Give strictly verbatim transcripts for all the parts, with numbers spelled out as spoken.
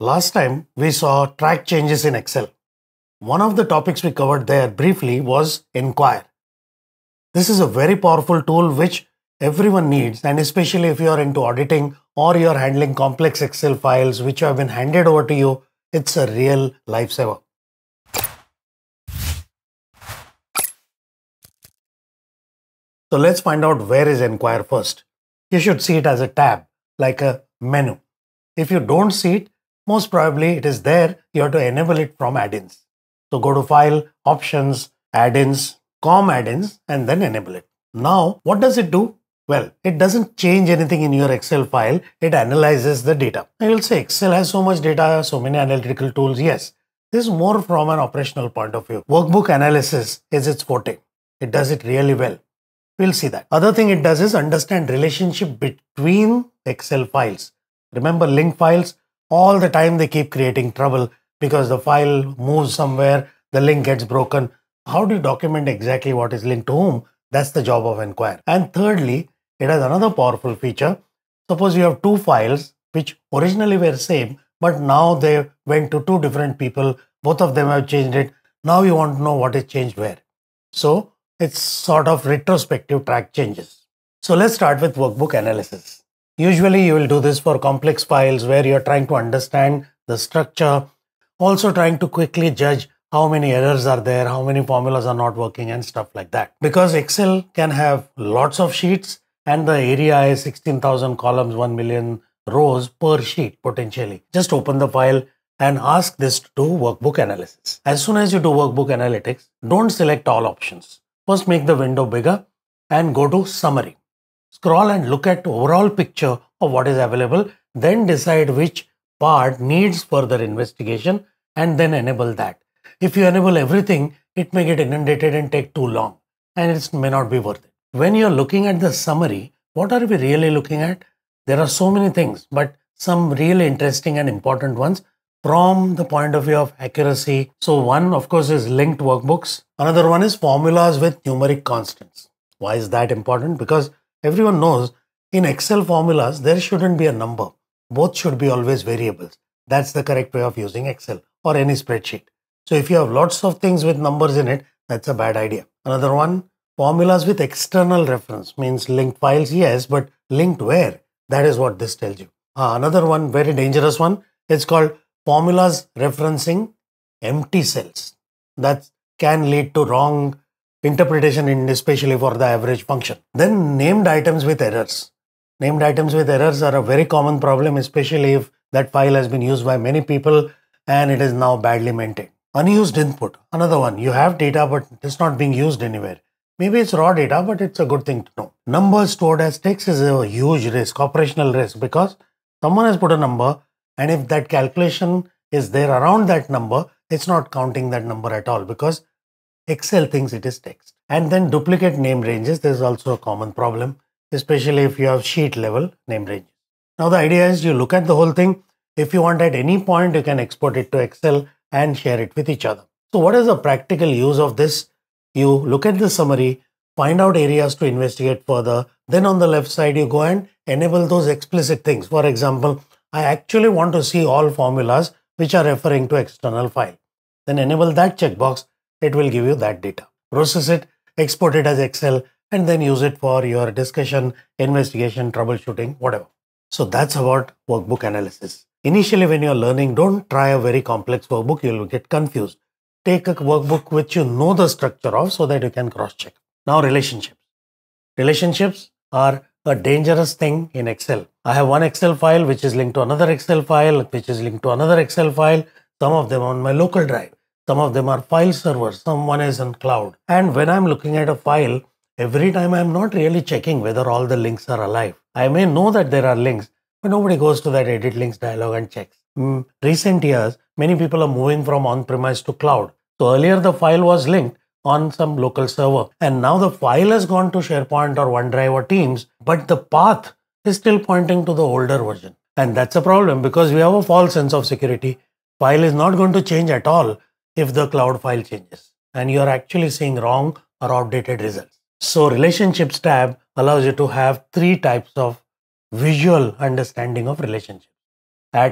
Last time we saw track changes in Excel. One of the topics we covered there briefly was Inquire. This is a very powerful tool which everyone needs, and especially if you are into auditing or you are handling complex Excel files which have been handed over to you, it's a real lifesaver. So let's find out where is Inquire first. You should see it as a tab, like a menu. If you don't see it, most probably it is there. You have to enable it from add-ins. So go to File, Options, Add-ins, Com Add-ins, and then enable it. Now, what does it do? Well, it doesn't change anything in your Excel file. It analyzes the data. I will say Excel has so much data, so many analytical tools. Yes, this is more from an operational point of view. Workbook analysis is its forte. It does it really well. We'll see that. Other thing it does is understand relationship between Excel files. Remember, link files, all the time they keep creating trouble because the file moves somewhere, the link gets broken. How do you document exactly what is linked to whom? That's the job of Inquire. And thirdly, it has another powerful feature. Suppose you have two files which originally were same, but now they went to two different people. Both of them have changed it. Now you want to know what is changed where. So it's sort of retrospective track changes. So let's start with workbook analysis. Usually you will do this for complex files where you're trying to understand the structure, also trying to quickly judge how many errors are there, how many formulas are not working and stuff like that. Because Excel can have lots of sheets and the area is sixteen thousand columns, one million rows per sheet potentially. Just open the file and ask this to do workbook analysis. As soon as you do workbook analytics, don't select all options. First make the window bigger and go to Summary. Scroll and look at the overall picture of what is available, then decide which part needs further investigation and then enable that. If you enable everything, it may get inundated and take too long and it may not be worth it. When you're looking at the summary, what are we really looking at? There are so many things, but some really interesting and important ones from the point of view of accuracy. So one, of course, is linked workbooks. Another one is formulas with numeric constants. Why is that important? Because everyone knows in Excel formulas, there shouldn't be a number. Both should be always variables. That's the correct way of using Excel or any spreadsheet. So if you have lots of things with numbers in it, that's a bad idea. Another one, formulas with external reference, means linked files, yes, but linked where? That is what this tells you. Uh, another one, very dangerous one, it's called formulas referencing empty cells. That can lead to wrong interpretation, in especially for the average function. Then named items with errors. Named items with errors are a very common problem, especially if that file has been used by many people and it is now badly maintained. Unused input. Another one. You have data, but it's not being used anywhere. Maybe it's raw data, but it's a good thing to know. Numbers stored as text is a huge risk, operational risk, because someone has put a number and if that calculation is there around that number, it's not counting that number at all because Excel thinks it is text. And then duplicate name ranges. This is also a common problem, especially if you have sheet level name ranges. Now the idea is you look at the whole thing. If you want at any point, you can export it to Excel and share it with each other. So what is the practical use of this? You look at the summary, find out areas to investigate further. Then on the left side, you go and enable those explicit things. For example, I actually want to see all formulas which are referring to external file. Then enable that checkbox. It will give you that data. Process it, export it as Excel, and then use it for your discussion, investigation, troubleshooting, whatever. So that's about workbook analysis. Initially, when you're learning, don't try a very complex workbook. You'll get confused. Take a workbook which you know the structure of so that you can cross-check. Now, relationships. Relationships are a dangerous thing in Excel. I have one Excel file which is linked to another Excel file, which is linked to another Excel file. Some of them on my local drive. Some of them are file servers. Someone is in cloud. And when I'm looking at a file, every time I'm not really checking whether all the links are alive. I may know that there are links, but nobody goes to that edit links dialog and checks. In recent years, many people are moving from on-premise to cloud. So earlier the file was linked on some local server. And now the file has gone to SharePoint or OneDrive or Teams, but the path is still pointing to the older version. And that's a problem because we have a false sense of security. File is not going to change at all if the cloud file changes. And you're actually seeing wrong or outdated results. So Relationships tab allows you to have three types of visual understanding of relationships at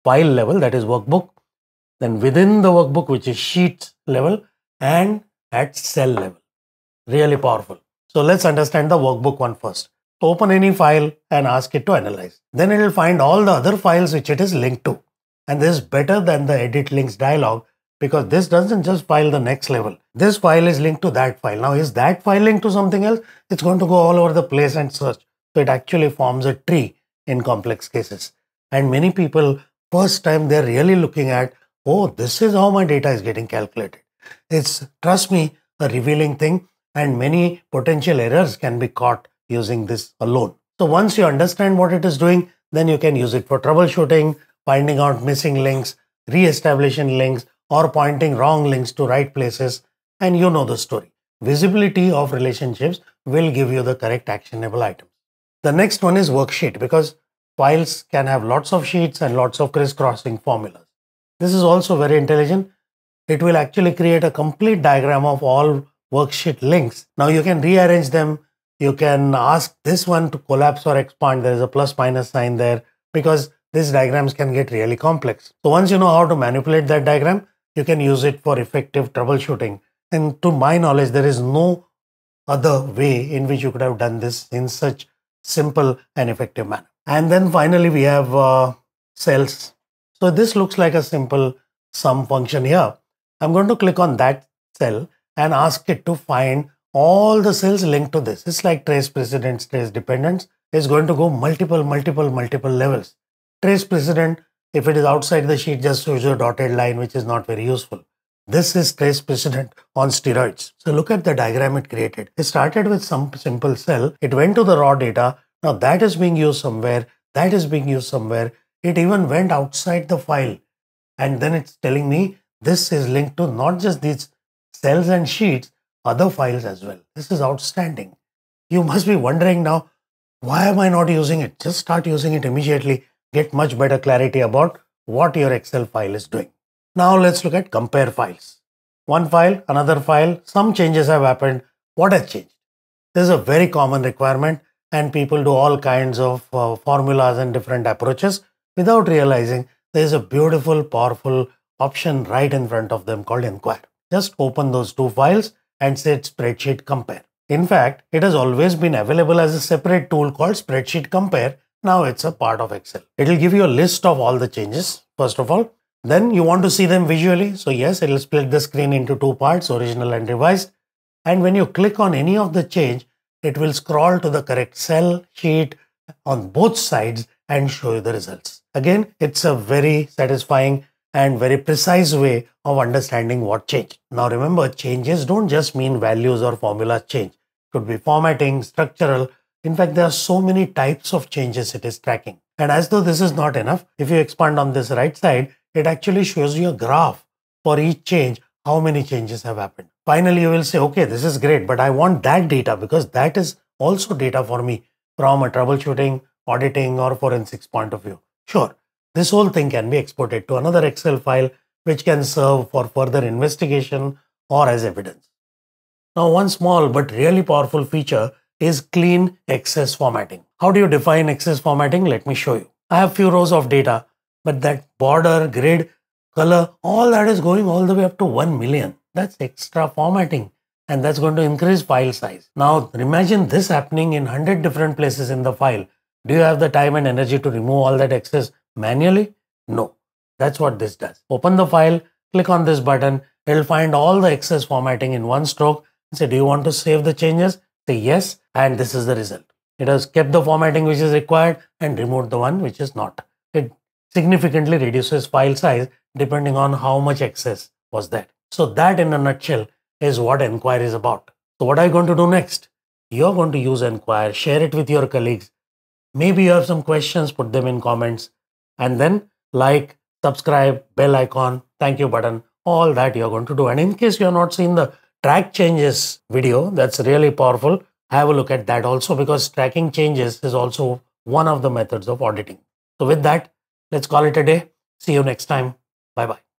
file level, that is workbook, then within the workbook, which is sheets level, and at cell level. Really powerful. So let's understand the workbook one first. Open any file and ask it to analyze. Then it will find all the other files which it is linked to. And this is better than the edit links dialog, because this doesn't just file the next level. This file is linked to that file. Now, is that file linked to something else? It's going to go all over the place and search. So it actually forms a tree in complex cases. And many people, first time they're really looking at, oh, this is how my data is getting calculated. It's, trust me, a revealing thing, and many potential errors can be caught using this alone. So once you understand what it is doing, then you can use it for troubleshooting, finding out missing links, re-establishing links, or pointing wrong links to right places. And you know the story. Visibility of relationships will give you the correct actionable items. The next one is worksheet, because files can have lots of sheets and lots of crisscrossing formulas. This is also very intelligent. It will actually create a complete diagram of all worksheet links. Now you can rearrange them. You can ask this one to collapse or expand. There is a plus minus sign there, because these diagrams can get really complex. So once you know how to manipulate that diagram, you can use it for effective troubleshooting. And to my knowledge, there is no other way in which you could have done this in such simple and effective manner. And then finally, we have uh, cells. So this looks like a simple sum function here. I'm going to click on that cell and ask it to find all the cells linked to this. It's like trace precedence, trace dependence. It's going to go multiple, multiple, multiple levels. Trace precedent, if it is outside the sheet, just shows you a dotted line, which is not very useful. This is trace precedent on steroids. So look at the diagram it created. It started with some simple cell. It went to the raw data. Now that is being used somewhere. That is being used somewhere. It even went outside the file. And then it's telling me this is linked to not just these cells and sheets, other files as well. This is outstanding. You must be wondering now, why am I not using it? Just start using it immediately. Get much better clarity about what your Excel file is doing. Now let's look at compare files. One file, another file, some changes have happened. What has changed? This is a very common requirement, and people do all kinds of uh, formulas and different approaches without realizing there is a beautiful, powerful option right in front of them called Inquire. Just open those two files and say spreadsheet compare. In fact, it has always been available as a separate tool called spreadsheet compare. Now it's a part of Excel. It will give you a list of all the changes, first of all. Then you want to see them visually. So yes, it will split the screen into two parts, original and revised. And when you click on any of the change, it will scroll to the correct cell, sheet on both sides and show you the results. Again, it's a very satisfying and very precise way of understanding what changed. Now remember, changes don't just mean values or formulas change. It could be formatting, structural. In fact, there are so many types of changes it is tracking. And as though this is not enough, if you expand on this right side, it actually shows you a graph for each change, how many changes have happened. Finally, you will say, okay, this is great, but I want that data because that is also data for me from a troubleshooting, auditing, or forensics point of view. Sure, this whole thing can be exported to another Excel file, which can serve for further investigation or as evidence. Now, one small but really powerful feature is clean excess formatting. How do you define excess formatting? Let me show you. I have few rows of data, but that border, grid, color, all that is going all the way up to one million. That's extra formatting, and that's going to increase file size. Now, imagine this happening in one hundred different places in the file. Do you have the time and energy to remove all that excess manually? No. That's what this does. Open the file, click on this button. It will find all the excess formatting in one stroke. Say, do you want to save the changes? Say yes, and this is the result. It has kept the formatting which is required and removed the one which is not. It significantly reduces file size depending on how much excess was there. So that in a nutshell is what Inquire is about. So what are you going to do next? You're going to use Inquire, share it with your colleagues. Maybe you have some questions, put them in comments, and then like, subscribe, bell icon, thank you button, all that you're going to do. And in case you have not seen the track changes video, that's really powerful. Have a look at that also, because tracking changes is also one of the methods of auditing. So with that, let's call it a day. See you next time. Bye-bye.